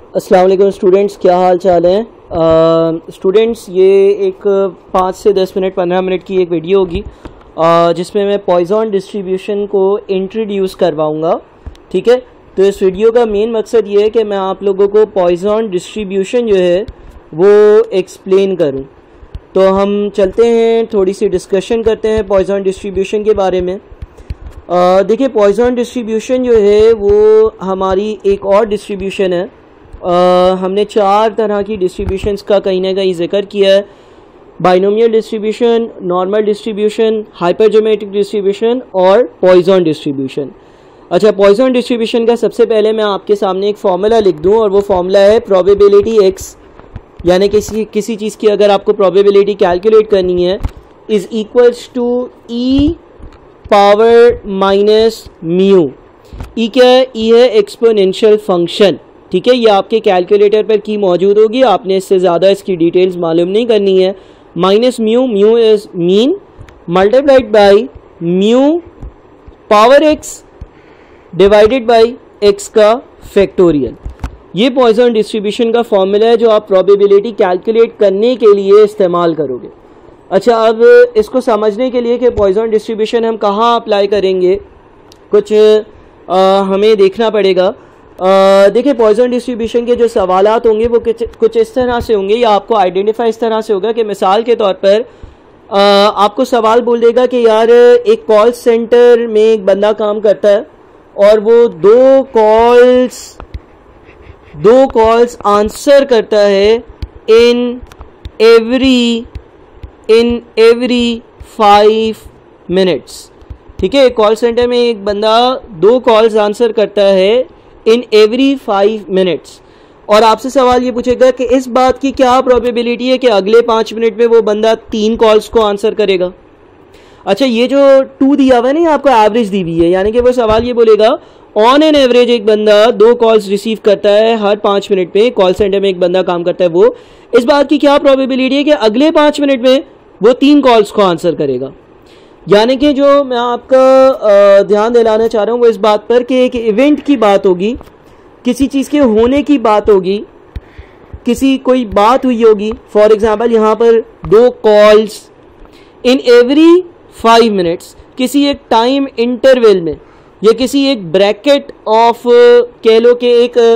अस्सलाम वालेकुम स्टूडेंट्स, क्या हाल चाल है। स्टूडेंट्स, ये एक 5 से 10 मिनट 15 मिनट की एक वीडियो होगी जिसमें मैं पॉइजन डिस्ट्रीब्यूशन को इंट्रोड्यूस करवाऊँगा। ठीक है, तो इस वीडियो का मेन मकसद ये है कि मैं आप लोगों को पॉइजन डिस्ट्रीब्यूशन जो है वो एक्सप्लेन करूँ। तो हम चलते हैं, थोड़ी सी डिस्कशन करते हैं पॉइजन डिस्ट्रीब्यूशन के बारे में। देखिए, पॉइजन डिस्ट्रीब्यूशन जो है वो हमारी एक और डिस्ट्रीब्यूशन है। हमने 4 तरह की डिस्ट्रीब्यूशंस का कहीं ना कहीं जिक्र किया है: binomial distribution, normal distribution, hypergeometric distribution और पॉइजन डिस्ट्रीब्यूशन। अच्छा, पॉइजन डिस्ट्रीब्यूशन का सबसे पहले मैं आपके सामने एक फार्मूला लिख दूं, और वो फार्मूला है प्रोबेबिलिटी एक्स, यानी किसी चीज़ की अगर आपको प्रोबेबिलिटी कैलकुलेट करनी है, is equals to e power minus mu. E क्या है? ई है एक्सपोनेंशियल फंक्शन। ठीक है, ये आपके कैलकुलेटर पर की मौजूद होगी, आपने इससे ज़्यादा इसकी डिटेल्स मालूम नहीं करनी है। Minus mu, mu is mean, multiplied by mu power x divided by x का फैक्टोरियल। ये पॉइजन डिस्ट्रीब्यूशन का फॉर्मूला है जो आप प्रोबेबिलिटी कैलकुलेट करने के लिए इस्तेमाल करोगे। अच्छा, अब इसको समझने के लिए कि पॉइजन डिस्ट्रीब्यूशन हम कहाँ अप्लाई करेंगे, कुछ हमें देखना पड़ेगा। देखिए, पॉइजन डिस्ट्रीब्यूशन के जो सवालात होंगे वो कुछ इस तरह से होंगे, या आपको आइडेंटिफाई इस तरह से होगा कि मिसाल के तौर पर आपको सवाल बोल देगा कि यार, एक कॉल सेंटर में एक बंदा काम करता है और वो दो कॉल्स आंसर करता है इन एवरी 5 मिनट्स। ठीक है, कॉल सेंटर में एक बंदा 2 कॉल्स आंसर करता है इन एवरी 5 मिनट्स, और आपसे सवाल ये पूछेगा कि इस बात की क्या प्रोबेबिलिटी है कि अगले 5 मिनट में वो बंदा 3 कॉल्स को आंसर करेगा। अच्छा, ये जो 2 दिया हुआ है ना, ये आपको एवरेज दी हुई है, यानी कि वो सवाल ये बोलेगा ऑन एन एवरेज एक बंदा 2 कॉल्स रिसीव करता है हर 5 मिनट में। कॉल सेंटर में एक बंदा काम करता है, वो इस बात की क्या प्रोबेबिलिटी है कि अगले 5 मिनट में वो 3 कॉल्स को आंसर करेगा। यानी कि जो मैं आपका ध्यान दिलाना चाह रहा हूँ वो इस बात पर कि एक इवेंट की बात होगी, किसी चीज़ के होने की बात होगी, कोई बात हुई होगी। फॉर एग्जांपल, यहाँ पर 2 कॉल्स इन एवरी 5 मिनट्स, किसी एक टाइम इंटरवल में, या किसी एक ब्रैकेट ऑफ, कह लो कि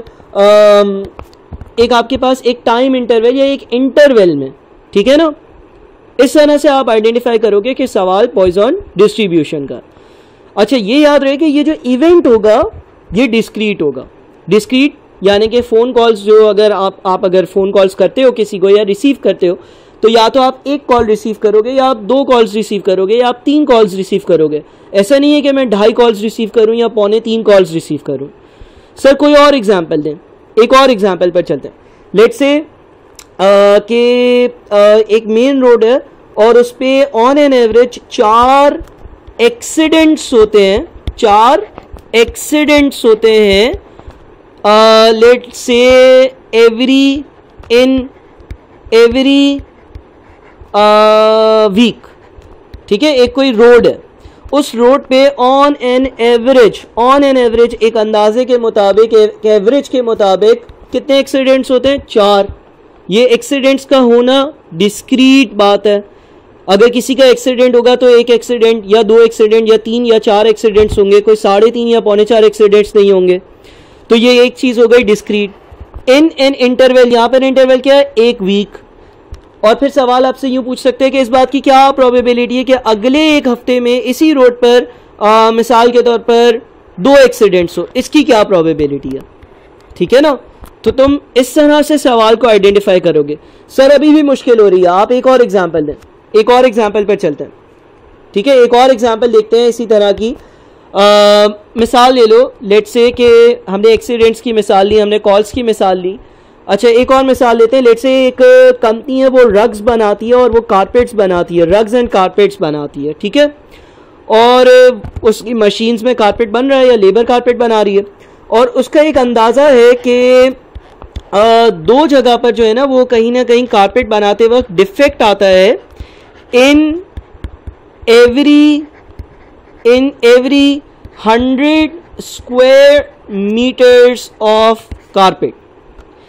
एक आपके पास एक टाइम इंटरवल या एक इंटरवल में। ठीक है ना, इस तरह से आप आइडेंटिफाई करोगे कि सवाल पॉइजन डिस्ट्रीब्यूशन का। अच्छा, ये याद रहे कि ये जो इवेंट होगा ये डिस्क्रीट होगा। डिस्क्रीट यानी कि फ़ोन कॉल्स जो अगर आप अगर फ़ोन कॉल्स करते हो किसी को या रिसीव करते हो, तो या तो आप 1 कॉल रिसीव करोगे, या आप 2 कॉल्स रिसीव करोगे, या आप 3 कॉल्स रिसीव करोगे। ऐसा नहीं है कि मैं 2.5 कॉल्स रिसीव करूं या 2.25 कॉल्स रिसीव करूं। सर, कोई और एग्जाम्पल दें। एक और एग्जाम्पल पर चलते हैं। लेट्स से कि एक मेन रोड है और उस पर ऑन एन एवरेज 4 एक्सीडेंट्स होते हैं। 4 एक्सीडेंट्स होते हैं, लेट्स से एवरी वीक। ठीक है, एक कोई रोड है, उस रोड पे ऑन एन एवरेज एक अंदाजे के मुताबिक, एक एवरेज के मुताबिक कितने एक्सीडेंट्स होते हैं? 4। ये एक्सीडेंट्स का होना डिस्क्रीट बात है। अगर किसी का एक्सीडेंट होगा तो 1 एक्सीडेंट या 2 एक्सीडेंट या 3 या 4 एक्सीडेंट्स होंगे, कोई 3.5 या 4.25 एक्सीडेंट्स नहीं होंगे। तो ये एक चीज़ हो गई डिस्क्रीट। इन एन इंटरवल, यहाँ पर इंटरवल क्या है? 1 वीक। और फिर सवाल आपसे यूँ पूछ सकते हैं कि इस बात की क्या प्रोबेबिलिटी है कि अगले 1 हफ्ते में इसी रोड पर मिसाल के तौर पर 2 एक्सीडेंट्स हो, इसकी क्या प्रोबेबिलिटी है? ठीक है ना, तो तुम इस तरह से सवाल को आइडेंटिफाई करोगे। सर, अभी भी मुश्किल हो रही है, आप एक और एग्जाम्पल दें। एक और एग्जाम्पल पर चलते हैं। ठीक है, एक और एग्जाम्पल देखते हैं इसी तरह की। मिसाल ले लो, लेट्स से कि हमने एक्सीडेंट्स की मिसाल ली, हमने कॉल्स की मिसाल ली। अच्छा, एक और मिसाल लेते हैं। लेट्स से एक कंपनी है, वो रग्स बनाती है और वो कारपेट्स बनाती है, रग्स एंड कारपेट्स बनाती है। ठीक है, और उसकी मशीन्स में कारपेट बन रहा है या लेबर कारपेट बना रही है, और उसका एक अंदाज़ा है कि 2 जगह पर जो है ना वो कहीं ना कहीं कारपेट बनाते वक्त डिफेक्ट आता है in every 100 square metres of carpet.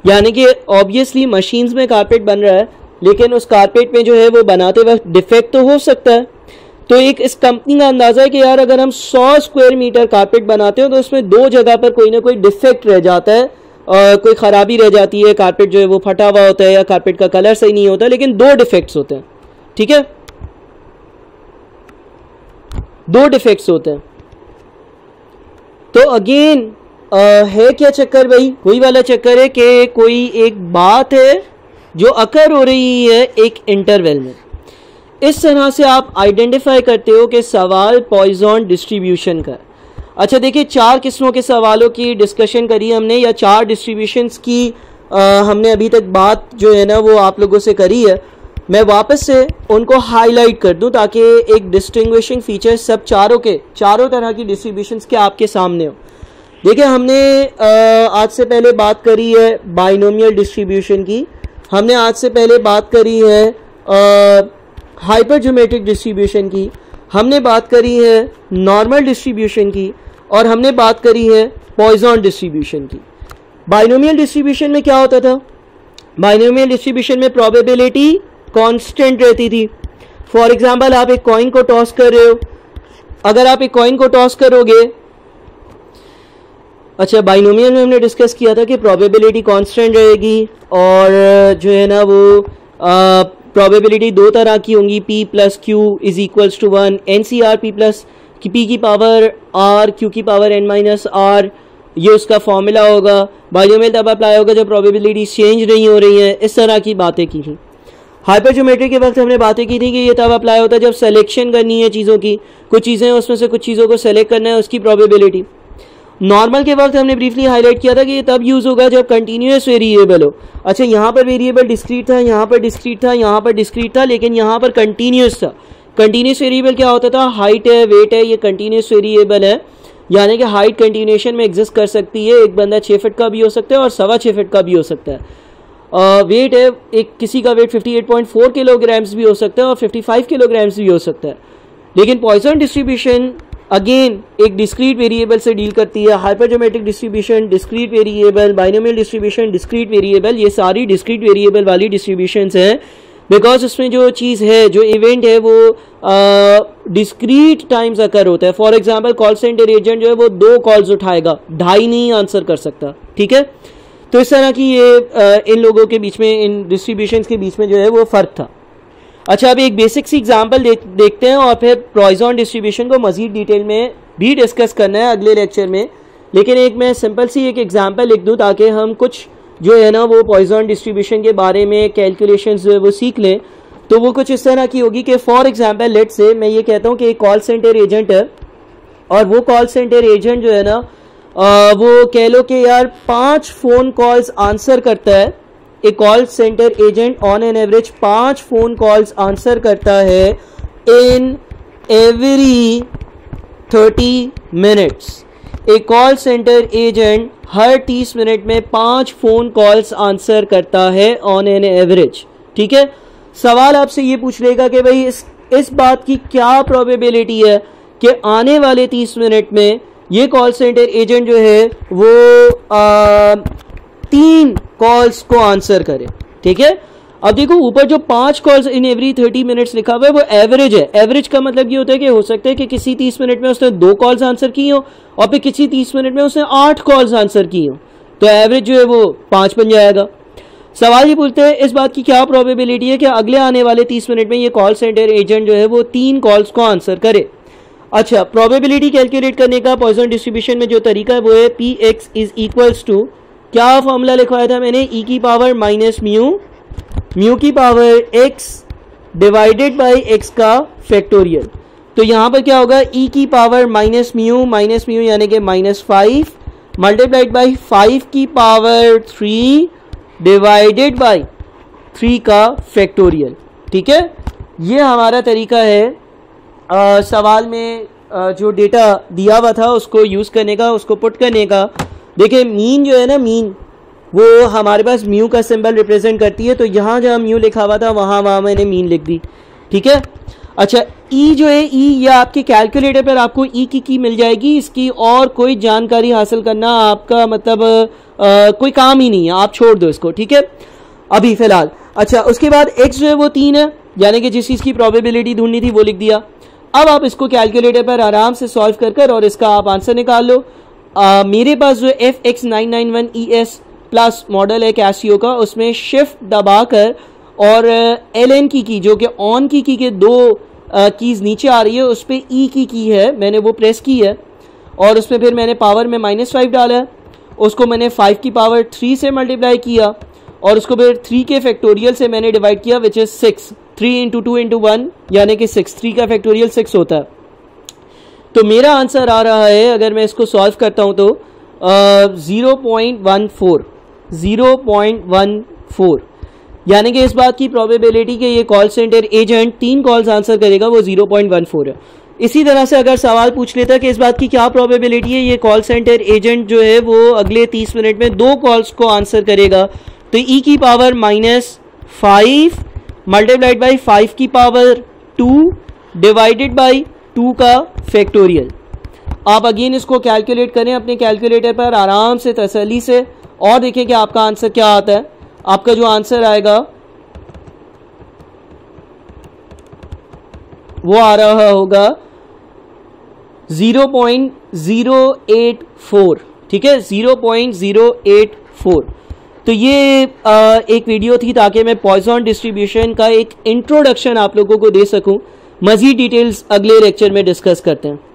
यानी कि ऑब्वियसली मशीन्स में कारपेट बन रहा है, लेकिन उस कारपेट में जो है वो बनाते वक्त डिफेक्ट तो हो सकता है। तो एक इस कंपनी का अंदाज़ा है कि यार अगर हम 100 स्क्वायर मीटर कारपेट बनाते हो तो उसमें 2 जगह पर कोई ना कोई डिफेक्ट रह जाता है, कोई ख़राबी रह जाती है, कारपेट जो है वो फटा हुआ होता है या कारपेट का कलर सही नहीं होता, लेकिन 2 डिफेक्ट्स होते हैं। ठीक है, 2 डिफेक्ट्स होते हैं। तो अगेन है क्या चक्कर भाई, वही वाला चक्कर है कि कोई एक बात है जो अकर हो रही है एक इंटरवल में। इस तरह से आप आइडेंटिफाई करते हो कि सवाल पॉइजन डिस्ट्रीब्यूशन का। अच्छा देखिए, 4 किस्मों के सवालों की डिस्कशन करी हमने, या 4 डिस्ट्रीब्यूशंस की हमने अभी तक बात जो है ना वो आप लोगों से करी है। मैं वापस से उनको हाईलाइट कर दूं ताकि एक डिस्टिंग्विशिंग फीचर सब चारों तरह की डिस्ट्रीब्यूशंस के आपके सामने हो। देखिए, हमने आज से पहले बात करी है बाइनोमियल डिस्ट्रीब्यूशन की, हमने आज से पहले बात करी है हाइपरज्योमेट्रिक डिस्ट्रीब्यूशन की, हमने बात करी है नॉर्मल डिस्ट्रीब्यूशन की, और हमने बात करी है पॉइजन डिस्ट्रीब्यूशन की। बाइनोमियल डिस्ट्रीब्यूशन में क्या होता था? बाइनोमियल डिस्ट्रीब्यूशन में प्रोबेबिलिटी कांस्टेंट रहती थी। फॉर एग्जांपल, आप एक कॉइन को टॉस कर रहे हो, अगर आप एक कॉइन को टॉस करोगे, अच्छा बाइनोमियल में हमने डिस्कस किया था कि प्रोबेबिलिटी कांस्टेंट रहेगी, और जो है ना वो प्रोबेबिलिटी 2 तरह की होंगी, p plus q is equals to 1, NCR p plus p की पावर r q की पावर n माइनस r, ये उसका फॉर्मूला होगा। बाइनोमियल तब अप्लाई होगा जब प्रोबेबिलिटी चेंज नहीं हो रही है। इस तरह की बातें की थी। हाइपरज्योमेट्री के वक्त हमने बातें की थी कि ये तब अप्लाई होता है जब सिलेक्शन करनी है चीज़ों की, कुछ चीज़ें उसमें से कुछ चीज़ों को सेलेक्ट करना है, उसकी प्रोबेबिलिटी। नॉर्मल के वक्त हमने ब्रीफली हाईलाइट किया था कि ये तब यूज़ होगा जब कंटिन्यूस वेरिएबल हो। अच्छा, यहाँ पर वेरिएबल डिस्क्रीट था, यहाँ पर डिस्क्रीट था, यहाँ पर डिस्क्रीट था, लेकिन यहाँ पर कंटिन्यूस था। कंटिन्यूस वेरिएबल क्या होता था? हाइट है, वेट है, ये कंटिन्यूस वेरिएबल है, यानी कि हाइट कंटिन्यूएशन में एग्जिस्ट कर सकती है। एक बंदा 6 फीट का भी हो सकता है और 6.25 फीट का भी हो सकता है। वेट है, एक किसी का वेट 58.4 किलोग्राम्स भी हो सकता है और 55 किलोग्राम्स भी हो सकता है। लेकिन पॉइसन डिस्ट्रीब्यूशन अगेन एक डिस्क्रीट वेरिएबल से डील करती है। Hypergeometric distribution discrete variable, binomial distribution discrete variable, ये सारी डिस्क्रीट वेरिएबल वाली डिस्ट्रीब्यूशंस हैं, बिकॉज उसमें जो चीज़ है, जो इवेंट है, वो डिस्क्रीट टाइम्स अकर होता है। For example, call centre agent जो है वो 2 कॉल्स उठाएगा, 2.5 नहीं आंसर कर सकता। ठीक है, तो इस तरह की ये इन लोगों के बीच में, इन डिस्ट्रीब्यूशंस के बीच में जो है वो फ़र्क था। अच्छा, अभी एक बेसिक सी एग्जांपल देखते हैं और फिर पॉइसन डिस्ट्रीब्यूशन को मज़ीद डिटेल में भी डिस्कस करना है अगले लेक्चर में। लेकिन एक मैं सिंपल सी एक एग्जांपल लिख दूं ताकि हम कुछ जो है ना वो पॉइसन डिस्ट्रीब्यूशन के बारे में कैलकुलेशंस जो है वो सीख लें। तो वो कुछ इस तरह की होगी कि फॉर एग्जांपल लेट से मैं ये कहता हूँ कि एक कॉल सेंटर एजेंट है, और वो कॉल सेंटर एजेंट जो है ना वो कह लो कि यार 5 फ़ोन कॉल्स आंसर करता है। एक call centre agent on an average 5 phone calls answer करता है इन एवरी 30 मिनट्स। एक कॉल सेंटर एजेंट हर 30 मिनट में 5 फ़ोन कॉल्स आंसर करता है ऑन एन एवरेज। ठीक है, सवाल आपसे ये पूछ लेगा कि भाई इस बात की क्या प्रोबेबिलिटी है कि आने वाले 30 मिनट में ये कॉल सेंटर एजेंट जो है वो 3 कॉल्स को आंसर करे। ठीक है, अब देखो ऊपर जो 5 कॉल्स इन एवरी 30 मिनट्स लिखा हुआ है वो एवरेज है। एवरेज का मतलब ये होता है कि हो सकता है कि किसी 30 मिनट में उसने 2 कॉल्स आंसर की हो और फिर किसी 30 मिनट में उसने 8 कॉल्स आंसर की हो, तो एवरेज जो है वो 5 बन जाएगा। सवाल ये पूछते हैं इस बात की क्या प्रोबेबिलिटी है कि अगले आने वाले 30 मिनट में ये कॉल सेंटर एजेंट जो है वो 3 कॉल्स को आंसर करे। अच्छा, प्रोबेबिलिटी कैलकुलेट करने का पॉइसन डिस्ट्रीब्यूशन में जो तरीका है वो है Px इज इक्वल्स टू, क्या फॉर्मूला लिखवाया था मैंने, e की पावर माइनस म्यू की power x divided by x का फैक्टोरियल। तो यहाँ पर क्या होगा, e की पावर माइनस म्यू यानी कि -5 मल्टीप्लाइड बाई 5 की पावर 3 डिवाइडेड बाई 3 का फैक्टोरियल। ठीक है, ये हमारा तरीका है सवाल में जो डेटा दिया हुआ था उसको यूज़ करने का, उसको पुट करने का। देखिए मीन जो है ना, मीन वो हमारे पास म्यू का सिंबल रिप्रेजेंट करती है, तो यहाँ जहाँ म्यू लिखा हुआ था वहाँ मैंने मीन लिख दी। ठीक है, अच्छा ई जो है, ई या आपके कैलकुलेटर पर आपको ई की मिल जाएगी, इसकी और कोई जानकारी हासिल करना आपका मतलब कोई काम ही नहीं है, आप छोड़ दो इसको, ठीक है अभी फिलहाल। अच्छा उसके बाद एक्स जो है वो 3 है, यानी कि जिस चीज़ की प्रोबेबिलिटी ढूंढनी थी वो लिख दिया। अब आप इसको कैलकुलेटर पर आराम से सॉल्व कर और इसका आप आंसर निकाल लो। मेरे पास जो FX991ES प्लस मॉडल है कैसियो का, उसमें शिफ्ट दबाकर और LN की जो कि ऑन की के दो कीज़ नीचे आ रही है, उस पर ई की है, मैंने वो प्रेस की है और उसमें फिर मैंने पावर में -5 डाला है, उसको मैंने 5 की पावर 3 से मल्टीप्लाई किया और उसको फिर 3 के फैक्टोरियल से मैंने डिवाइड किया, विच इज़ 6। 3 इंटू 2 इंटू 1 यानी कि 6, 3 का फैक्टोरियल 6 होता है। तो मेरा आंसर आ रहा है, अगर मैं इसको सॉल्व करता हूं तो 0.14, यानी कि इस बात की प्रोबेबिलिटी कि ये call centre agent 3 calls answer करेगा वो 0.14 है। इसी तरह से अगर सवाल पूछ लेता कि इस बात की क्या प्रोबेबिलिटी है ये कॉल सेंटर एजेंट जो है वो अगले 30 मिनट में 2 कॉल्स को आंसर करेगा, तो ई की पावर -5 मल्टीप्लाइड बाई 5 की पावर 2 डिवाइडेड बाई 2 का फैक्टोरियल। आप अगेन इसको कैलकुलेट करें अपने कैलकुलेटर पर आराम से तसल्ली से और देखें कि आपका आंसर क्या आता है। आपका जो आंसर आएगा वो आ रहा होगा 0.084, ठीक है 0.084। तो ये एक वीडियो थी ताकि मैं पॉइसन डिस्ट्रीब्यूशन का एक इंट्रोडक्शन आप लोगों को दे सकूं। मज़ीद डिटेल्स अगले लेक्चर में डिस्कस करते हैं।